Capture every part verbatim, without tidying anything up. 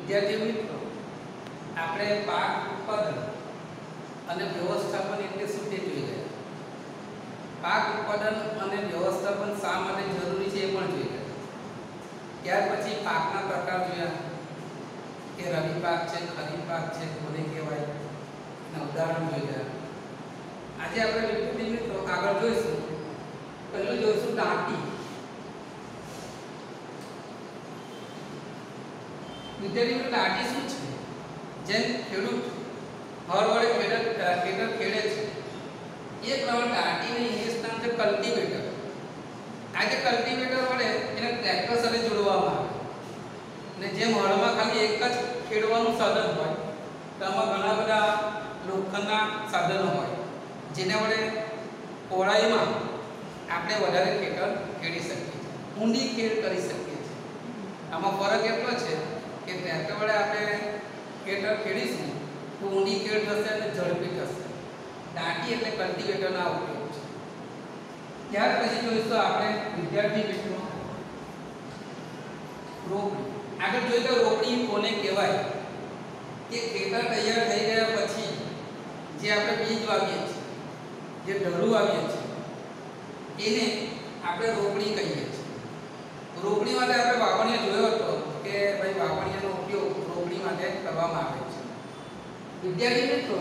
વિદ્યાર્થી મિત્રો, આપણે પાક ઉત્પાદન અને વ્યવસ્થાપન એટલે શું તે જોઈ ગયા. પાક ઉત્પાદન અને વ્યવસ્થાપન શા માટે જરૂરી છે એ પણ જોઈ ગયા. ત્યાર પછી પાકના પ્રકાર જોયા કે રવિ પાક છે, ખરીફ પાક છે, કોને કહેવાય એના ઉદાહરણ જોઈ ગયા. આજે આપણે વિદ્યાર્થી મિત્રો આગળ જોઈશું. પહેલું જોઈશું દાંતી. વિદ્યાર્થી મિત્રો, દાંતી શું છે? જેમ ખેડૂત હળ વડે ખેતર ખેતર ખેડે છે એ પ્રમાણે દાંતીને ઇંગ્લિશ નામ છે કલ્ટિવેટર. આજે કલ્ટિવેટર વડે એને ટ્રેક્ટર સાથે જોડવામાં આવે અને જેમ હળમાં ખાલી એક જ ખેડવાનું સાધન હોય તો આમાં ઘણા બધા લોખંડના સાધનો હોય જેના વડે પહોળાઈમાં આપણે વધારે ખેતર ખેડી શકીએ છીએ, ઊંડી ખેડ કરી શકીએ છીએ. આમાં ફરક એટલો છે કે ટ્રેક્ટર વડે આપણે ખેતર ખેડીશું તો ઊંડી ખેડ થશે અને ઝડપી થશે. દાંતી એટલે કલ્ટિવેટરના ઉપયોગ છે. ત્યાર પછી જોઈશું આપણે વિદ્યાર્થી મિત્રો રોપણી. આગળ જોઈએ તો રોપણી કોને કહેવાય કે ખેતર તૈયાર થઈ ગયા પછી જે આપણે બીજ વાવીએ છીએ, જે ઢરું વાવીએ છીએ એને આપણે રોપણી કહીએ છીએ. રોપણી માટે આપણે વાવણીયા જોયો હતો કે ભાઈ વાવણીયાનો ઉપયોગ રોપણી માટે કરવામાં આવે છે. વિદ્યાર્થી મિત્રો,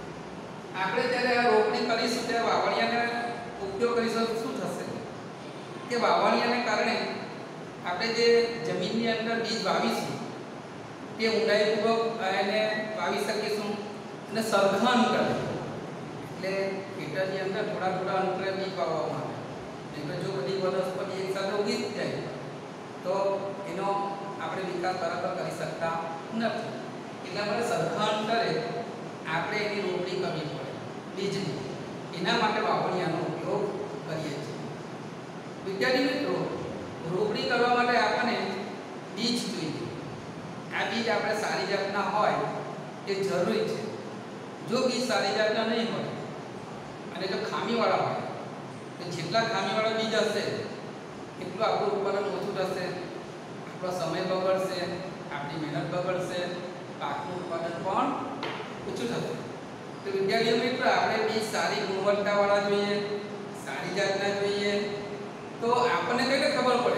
આપણે જ્યારે આ રોપણી કરીશું ત્યારે વાવણીયાનો ઉપયોગ કરીશું શું થશે કે વાવણીયાને કારણે આપણે જે જમીનની અંદર બીજ વાવીશું તે ઊંડાઈપૂર્વક એને વાવી શકીશું અને સરખા અંતરે, એટલે ખેતરની અંદર થોડા થોડા અંતરે બીજ વાવવામાં આવે. નહીં તો જો બધી વનસ્પતિ એકસાથે ઉગી જાય તો એનો આપણે વિકાસ બરાબર કરી શકતા નથી. એટલા માટે સરખા અંતરે આપણે એની રોપણી કરવી પડે બીજની. એના માટે વાવણીયાનો ઉપયોગ કરીએ છીએ. વિદ્યાર્થી મિત્રો, રોપણી કરવા માટે આપણને બીજ જોઈએ. આ બીજ આપણે સારી જાતના હોય એ જરૂરી છે. જો બીજ સારી જાતના નહીં હોય અને જો ખામીવાળા હોય તો જેટલા ખામીવાળા બીજ હશે એટલું આપણું ઉત્પાદન ઓછું થશે, આપણો સમય બગડશે, આપણી મહેનત બગડશે, પાકનું ઉત્પાદન પણ ઓછું થશે. તો વિદ્યાર્થીઓ મિત્રો, આપણે બીજ સારી ગુણવત્તાવાળા જોઈએ, સારી જાતના જોઈએ. તો આપણને કઈ રીતે ખબર પડે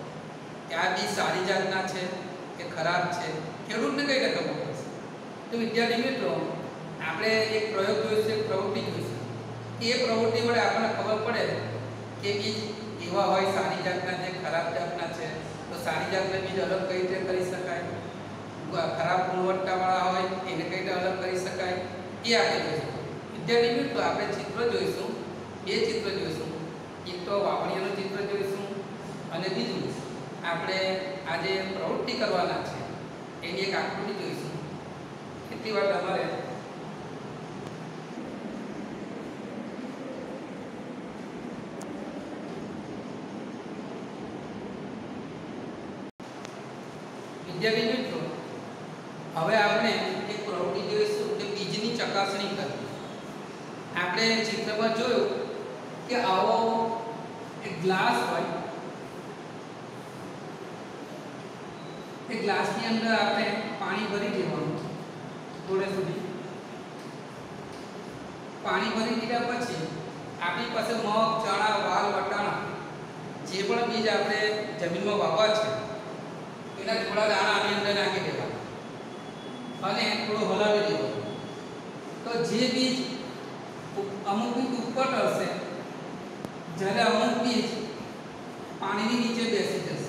કે આ બીજ સારી જાતના છે કે ખરાબ છે? ખેડૂતને કઈ રીતે ખબર પડશે? તો વિદ્યાર્થી મિત્રો, આપણે એક પ્રયોગ જોઈશું, એક પ્રવૃત્તિ જોઈશું. એ પ્રવૃત્તિ વડે આપણને ખબર પડે કે બીજ એવા હોય સારી જાતના છે, ખરાબ જાતના છે. તો સારી જાતના બીજ અલગ કઈ રીતે કરી શકાય, ખરાબ ગુણવત્તાવાળા હોય એને કઈ રીતે અલગ કરી શકાય એ આપણે જોઈશું. વિદ્યાર્થી મિત્રો, આપણે ચિત્ર જોઈશું, બે ચિત્ર જોઈશું. એક તો વાવણીયાનું ચિત્ર જોઈશું અને બીજું આપણે આજે પ્રવૃત્તિ કરવાના છે એની એક આકૃતિ જોઈશું. કેટલી વાર તમારે વિદ્યાર્થી મિત્રો, હવે આપણે એક પ્રવૃત્તિ જોઈશું કે બીજની ચકાસણી કરવી. આપણે ચિત્રમાં જોયું કે આવો એક ગ્લાસ હોય, એ ગ્લાસની અંદર આપણે પાણી ભરી દેવાનું થોડે સુધી. પાણી ભરી દીધા પછી આપણી પાસે મગ, ચણા, વાલ, વટાણા જે પણ બીજ આપણે જમીનમાં વાવવા છે એના થોડા દાણા આની અંદર નાખી દેવાના અને થોડું હલાવી દેવાનું. તો જે બીજ અમુક બીજ ઉપર હશે, જ્યારે અમુક બીજ પાણીની નીચે બેસી જશે.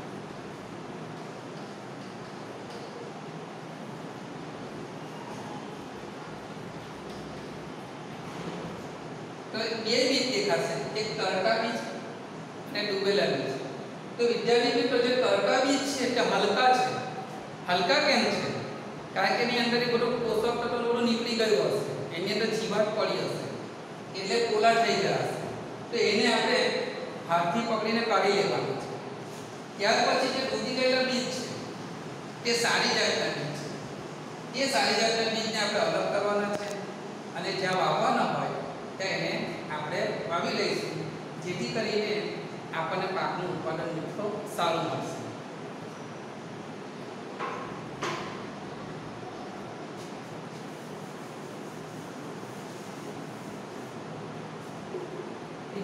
તો બે બીજ દેખાશે, એક તરતા બીજ અને ડૂબેલા બીજ. તો વિદ્યાર્થી મિત્રો, જે તરતા બીજ છે તે હલકા છે. હલકા કેમ છે? કારણ કે એની અંદર બધું પોષક તત્વ થોડું નીકળી ગયું હશે, એની અંદર જીવાત પડી હશે એટલે પોલા થઈ ગયા હશે. તો એને આપણે હાથથી પકડીને કાઢી લેવાનું છે. ત્યાર પછી જે ડૂબી ગયેલા બીજ છે તે સારી જાતના બીજ છે. એ સારી જાતના બીજને આપણે અલગ કરવાના છે અને જ્યાં વાવવાના હોય ત્યાં એને આપણે વાવી લઈશું, જેથી કરીને આપણને પાકનું ઉત્પાદન સારું મળશે.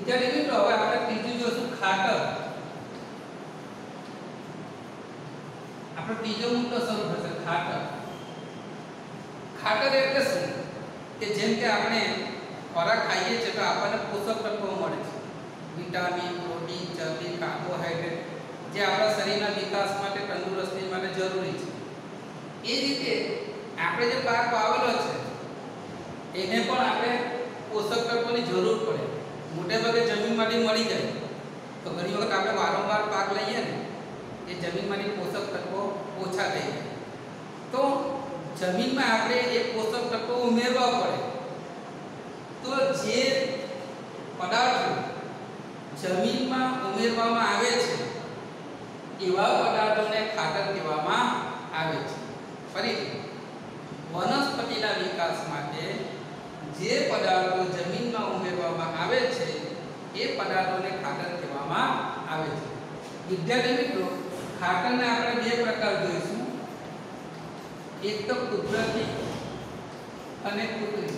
વિદ્યાર્થી મિત્રો હવે આપણે ત્રીજું જોશું ખાતર. આપણો ત્રીજો મુદ્દો શરૂ થશે ખાતર. ખાતર એટલે શું કે જેમ કે આપણે ખોરાક ખાઈએ છીએ તો આપણને પોષક તત્વો મળે છે, વિટામિન, પ્રોટીન, ચરબી, કાર્બોહાઈડ્રેટ જે આપણા શરીરના વિકાસ માટે, તંદુરસ્તી માટે જરૂરી છે. એ રીતે આપણે જે પાક વાવેલો છે એને પણ આપણે પોષક તત્વોની જરૂર પડે. મોટે ભાગે જમીનમાંથી મળી જાય તો ઘણી વખત આપણે વારંવાર પાક લઈએ ને એ જમીનમાંથી પોષક તત્વો ઓછા થઈ જાય તો જમીનમાં આપણે એ પોષક તત્વો ઉમેરવા પડે. તો જે પદાર્થો જમીનમાં ઉમેરવામાં આવે છે એવા પદાર્થોને ખાતર કહેવામાં આવે છે. ફરીથી વનસ્પતિના વિકાસ માટે જે પદાર્થો જમીનમાં ઉમેરવામાં આવે છે એ પદાર્થોને ખાતર કહેવામાં આવે છે. વિદ્યાર્થી મિત્રો ખાતરને આપણે બે પ્રકાર જોઈશું, એક તો કુદરતી અને કૃત્રિમ.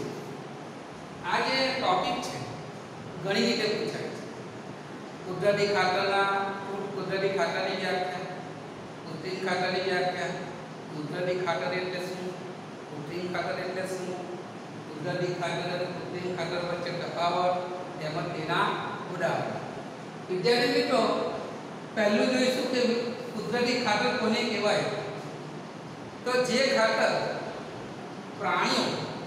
આ જે ટોપિક છે ઘણી રીતે પૂછાય છે. કુદરતી ખાતરના કુદરતી ખાતરની વ્યાખ્યા, કૃત્રિમ ખાતરની વ્યાખ્યા, કુદરતી ખાતર એટલે શું, કૃત્રિમ ખાતર એટલે શું, કુદરતી ખાતર અને કૃત્રિમ ખાતર વચ્ચે તફાવત તેમજ તેના ઉદાહરણ. વિદ્યાર્થી મિત્રો પહેલું જોઈશું કે કુદરતી ખાતર કોને કહેવાય. તો જે ખાતર પ્રાણીઓ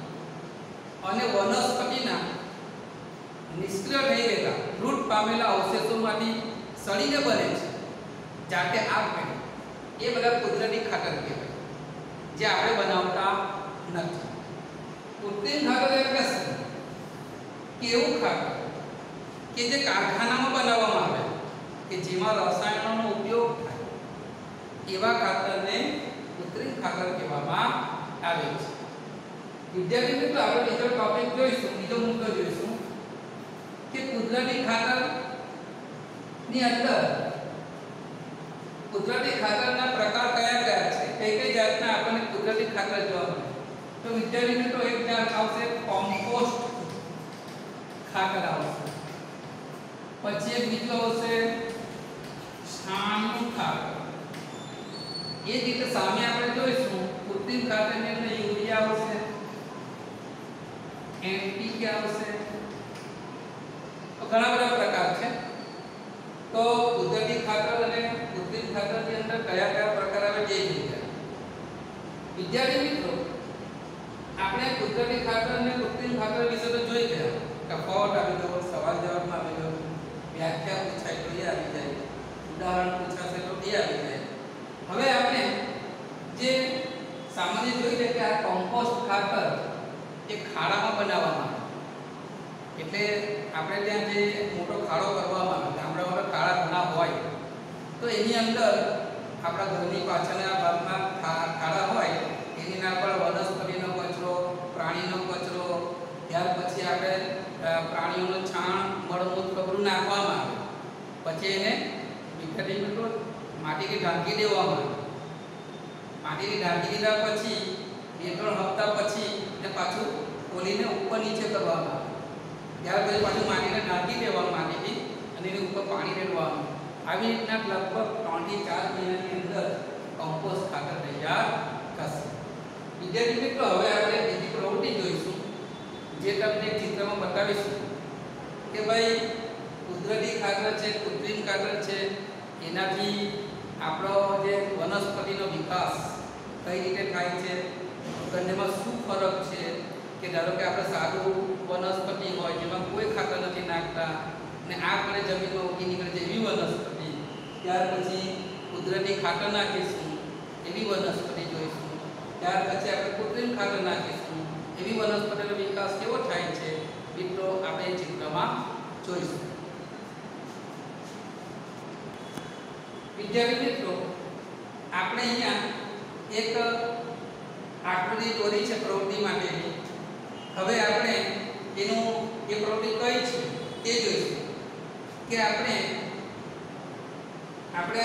અને વનસ્પતિના નિષ્ક્રિય થઈ ગયેલા મૃત પામેલા અવશેષોમાંથી સળીને બને છે જાતે આપમેળે, એ બધા કુદરતી ખાતર કહેવાય જે આપણે બનાવતા નથી. કૃત્રિમ ખાતર એટલે શું કે એવું ખાતર કે જે કારખાનામાં બનાવવામાં આવે કે જેમાં રસાયણોનો ઉપયોગ થાય એવા ખાતરને કૃત્રિમ ખાતર કહેવામાં આવે છે. વિદ્યાર્થી મિત્રો આપણે બીજો ટોપિક જોઈશું, બીજો મુદ્દો જોઈશું કે કુદરતી ખાતર ની અંદર કુદરતી ખાતરના પ્રકાર કયા કયા છે, કઈ કઈ જાતના આપણને કુદરતી ખાતર જોવા મળે. તો વિદ્યાર્થી મિત્રો એક જાત આવશે કોમ્પોસ્ટ ખાતર આવશે, પછી એક બીજો આવશે છાણનું ખાતર. એ જ રીતે સામે આપણે જોઈશું કૃત્રિમ ખાતરની અંદર યુરિયા આવશે, એનપીકે આવશે, તો ઘણા બધા પ્રકાર છે. તો કુદરતી ખાતર અને કૃત્રિમ ખાતરની અંદર કયા કયા પ્રકાર આવે તે જોઈએ. વિદ્યાર્થી મિત્રો આપણે કુદરતી ખાતર અને કૃત્રિમ ખાતર વિશે તો જોઈ ગયા, તફાવત આવી ગયો, સવાલ જવાબમાં આવી ગયો, વ્યાખ્યા પૂછાય તો એ આવી જાય, ઉદાહરણ પૂછાશે તો એ આવી જાય. હવે આપણે જે સામાન્ય જોઈ લે કે આ કોમ્પોસ્ટ ખાતર એ ખાડામાં બનાવવામાં આવે. એટલે આપણે ત્યાં જે મોટો ખાડો કરવામાં આવે, ગામડામાં ખાડા ઘણા હોય તો એની અંદર આપણા ઘરની પાછળના ભાગમાં ખાડા હોય એની ના પર વનસ્પતિનો કચરો, પ્રાણીનો કચરો, ત્યાર પછી આપણે પ્રાણીઓનું છાણ, મળમૂત્ર બધું નાખવામાં આવે. પછી એને વિખેરી મિત્રો માટીથી ઢાંકી દેવામાં આવે. માટીથી ઢાંકી દીધા પછી બે ત્રણ હપ્તા પછી એને પાછું ખોલીને ઉપર નીચે કરવામાં આવે. ત્યાર પછી પાછું માટીને ઢાંકી દેવાનું માટીથી અને એની ઉપર પાણી રેડવાનું. આવી રીતના લગભગ ત્રણ થી ચાર મહિનાની અંદર કમ્પોસ્ટ ખાતર તૈયાર થશે. વિદ્યાર્થી મિત્રો હવે આપણે બીજી પ્રવૃત્તિ જોઈશું જે તમને ચિત્રમાં બતાવીશું કે ભાઈ કુદરતી ખાતર છે, કૃત્રિમ ખાતર છે, એનાથી આપણો જે વનસ્પતિનો વિકાસ કઈ રીતે થાય છે, બંનેમાં શું ફરક છે. કે ધારો કે આપણે સારું વનસ્પતિ હોય જેમાં કોઈ ખાતર નથી નાખતા અને આ આપણે જમીનમાં ઉગી નીકળે છે એવી વનસ્પતિ, ત્યાર પછી કુદરતી ખાતર નાખીશું એવી વનસ્પતિ જોઈશું, ત્યાર પછી આપણે કૃત્રિમ ખાતર નાખીશું એવી વનસ્પતિનો વિકાસ કેવો થાય છે મિત્રો આપણે ચિત્રમાં જોઈશું. વિદ્યાર્થી મિત્રો આપણે અહીંયા એક આકૃતિ દોરી છે પ્રવૃત્તિ માટેની. હવે આપણે એનું એ પ્રવૃત્તિ કઈ છે તે જોઈશું કે આપણે આપણે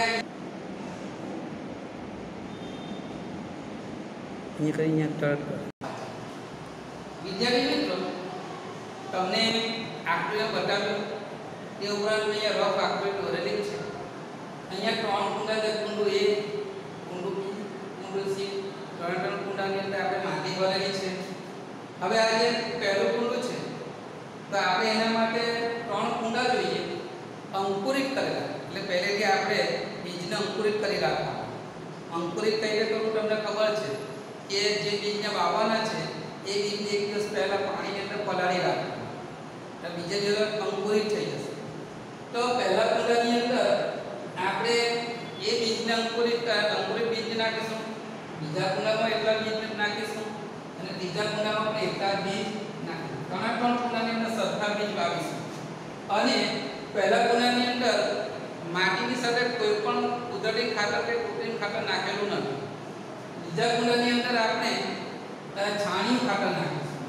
અહીંયા કરી અહીંયા સ્ટાર્ટ કરો. વિદ્યાર્થી મિત્રો તમને આકૃતિમાં બતાવ્યું તે ઉપરાંત અહીંયા રફ આકૃતિ દોરેલી છે. અહીંયા ત્રણ કુંડા છે, કુંડું એ, કુંડું બી, કુંડું સી, ત્રણ ત્રણ કુંડાની અંદર આપણે માટી ભરેલી છે. હવે આ જે પહેલું કુંડું છે તો આપણે એના માટે ત્રણ કુંડા જોઈએ અંકુરિત કરેલા, એટલે પહેલેથી આપણે બીજને અંકુરિત કરી રાખવા. અંકુરિત કઈ રીતે કરવું તમને ખબર છે કે જે બીજને વાવવાના છે એ બીજને એક દિવસ પહેલા પાણીની અંદર પલાળી રાખવા, તો બીજા દિવસ અંકુરિત થઈ જશે. તો પહેલા કુંડાની અંદર આપણે એ બીજને અંકુરિત અંકુરિત બીજ નાખીશું, બીજા કુંડામાં એટલા બીજ નાખીશું અને ત્રીજા કુંડામાં આપણે એટલા બીજ નાખીશું. ત્રણે ત્રણ કુંડાની અંદર સરખા બીજ વાવીશું અને પહેલા કુંડાની અંદર માટીની સાથે કોઈ પણ કુદરતી ખાતર કે કૃત્રિમ ખાતર નાખેલું નથી. બીજા કુંડાની અંદર આપણે છાણિયું ખાતર નાખીશું.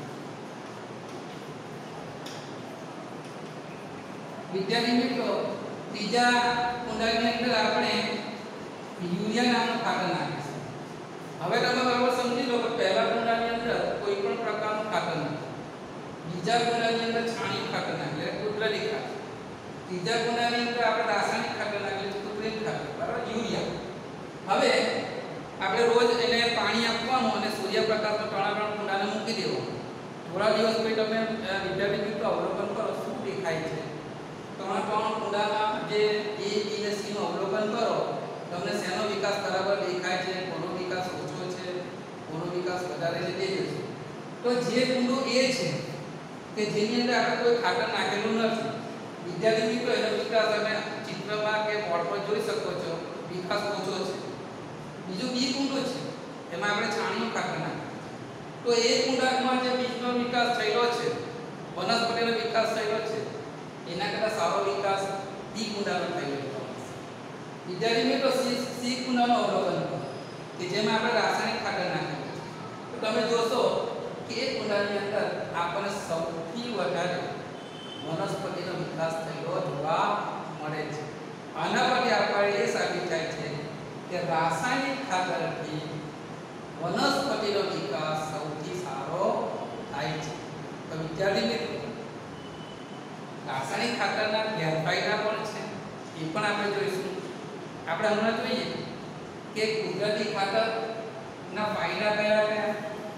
વિદ્યાર્થી મિત્રો, ત્રીજા કુંડાની અંદર આપણે યુરિયા નામનું ખાતર નાખીશું. હવે તમે બરાબર સમજી લો કે પહેલા કુંડાની અંદર કોઈ પણ પ્રકારનું ખાતર નથી, બીજા કુંડાની અંદર છાણિયું ખાતર નાખીએ એટલે કુદરતી ખાતર, ત્રીજા કુંડાની અંદર આપણે રાસાયણિક ખાતર નાખીએ કૃત્રિમ ખાતર, બરાબર, યુરિયા. હવે આપણે રોજ એને પાણી આપવાનું અને સૂર્યપ્રકાશનો ત્રણે ત્રણ કુંડાને મૂકી દેવાનું. થોડા દિવસ પછી તમે વિદ્યાર્થી મિત્રો અવલોકન કરો શું દેખાય છે. ત્રણ ત્રણ કુંડામાં જે એ બી અને સી નું અવલોકન કરો, તમને શેનો વિકાસ બરાબર દેખાય છે, કોનો વિકાસ ઓછો છે, કોનો વિકાસ વધારે છે તે જોઈશું. તો જે કુંડું એ છે કે જેની અંદર આપણે કોઈ ખાતર નાખેલું નથી, વિદ્યાર્થી મિત્રો એનો વિકાસ તમે ચિત્રમાં કે બોર્ડ પર જોઈ શકો છો, વિકાસ ઓછો છે. બીજું બી કુંડું છે, એમાં આપણે છાણિયું ખાતર નાખ્યું. તો એ કુંડામાં જે બીજનો વિકાસ થયેલો છે, વનસ્પતિનો વિકાસ થયેલો છે, એના કરતાં સારો વિકાસ બી કુંડાનો થયેલો છે. વિદ્યાર્થી મિત્રો સી સી કુંડાનો અવલોકન કરો કે જેમાં આપણે રાસાયણિક ખાતર નાખેલું છે. તો તમે જોશો કે એ કુંડાની અંદર આપણને સૌથી વધારે વનસ્પતિનો વિકાસ થયેલો જોવા મળે છે. આના પરથી આપણે એ સાબિત થાય છે કે રાસાયણિક ખાતરથી વનસ્પતિનો વિકાસ સૌથી સારો થાય છે. તો વિદ્યાર્થી મિત્રો, રાસાયણિક ખાતરના ગેરફાયદા પણ છે, એ પણ આપણે જોઈશું. આપણે હમણાં જોઈએ કે કુદરતી ખાતરના ફાયદા કયા કયા.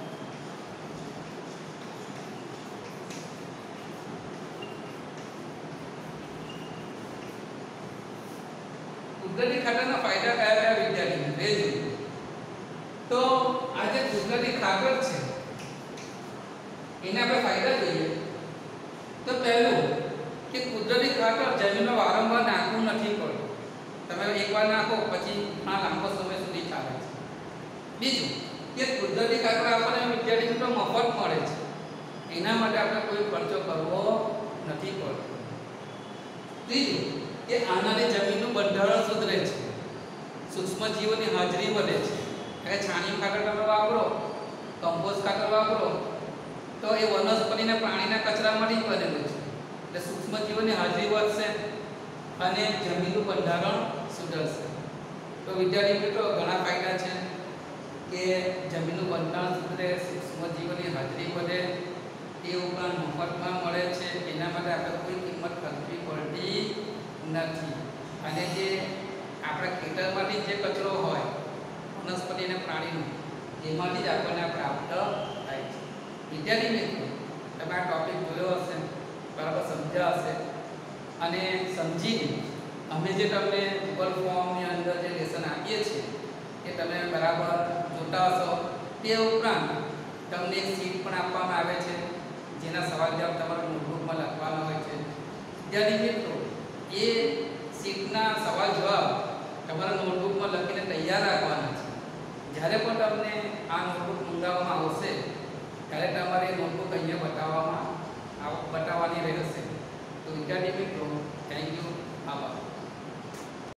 કુદરતી ખાતરના ફાયદા કયા કયા વિદ્યાર્થી રેજો. તો આ જે કુદરતી ખાતર છે એના આપણે ફાયદા જોઈએ. તો પહેલું કે કુદરતી ખાતર જમીનમાં વારંવાર નાખવું નથી પડતું, તમે એકવાર નાખો પછી આ લાંબો સમય સુધી ચાલે છે. બીજું કે કુદરતી ખાતર આપણને વિદ્યાર્થી મિત્રો મફત મળે છે, એના માટે આપણે કોઈ ખર્ચો કરવો નથી પડતો. ત્રીજું કે આનાથી જમીનનું બંધારણ સુધરે છે, સૂક્ષ્મ જીવોની હાજરી વધે છે. એટલે છાણિયું ખાતર તમે વાપરો, કમ્પોસ્ટ ખાતર વાપરો તો એ વનસ્પતિના પ્રાણીના કચરામાંથી જ બનેલું છે, એટલે સૂક્ષ્મ જીવોની હાજરી વધશે અને જમીનનું બંધારણ સુધરશે. તો વિદ્યાર્થી મિત્રો ઘણા ફાયદા છે કે જમીનનું બંધારણ સુધરે, સૂક્ષ્મ જીવોની હાજરી વધે, એ ઉપરાંત મફતમાં મળે છે, એના માટે આપણે કોઈ કિંમત ખર્ચવી પડતી નથી. અને જે આપણા ખેતરમાંથી જે કચરો હોય વનસ્પતિ અને પ્રાણીનો, એમાંથી જ આપણને પ્રાપ્ત થાય છે. વિદ્યાર્થી મિત્રો, તમે આ ટોપિક જોયો હશે, બરાબર સમજ્યા હશે અને સમજીને અમે જે તમને ગૂગલ ફોર્મની અંદર જે લેસન આપીએ છીએ એ તમે બરાબર જોતા હશો. તે ઉપરાંત તમને એક શીટ પણ આપવામાં આવે છે જેના સવાલ જવાબ તમારા નોટબુકમાં લખવાના હોય છે. વિદ્યાર્થી મિત્રો, એ શીટના સવાલ જવાબ તમારા નોટબુકમાં લખીને તૈયાર રાખવાના છે. જ્યારે પણ તમને આ નોટબુક મંગાવવામાં આવશે ત્યારે તમારે નોટબુક અહીંયા બતાવવામાં બતાવવાની રહેશે. તો વિદ્યાર્થી મિત્રો, થેન્ક યુ. આભાર.